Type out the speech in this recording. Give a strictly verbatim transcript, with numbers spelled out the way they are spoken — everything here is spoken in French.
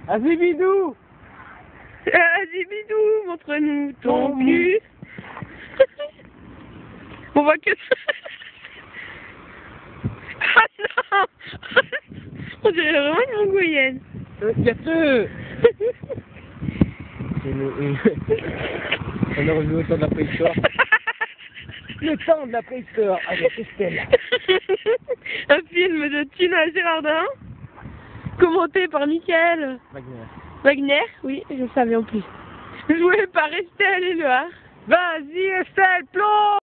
Vas-y, bidou. Vas-y, bidou, montre-nous ton cul. On voit que ça. Ah non. On dirait vraiment une mongolienne. Euh, Casseux. On a revu au temps de la préhistoire. Le temps de la préhistoire avec Estelle. Un film de Tina Gérardin, commenté par Michael Wagner. Wagner, oui, je le savais en plus. Joué par Estelle Éluard. Vas-y Estelle, plonge.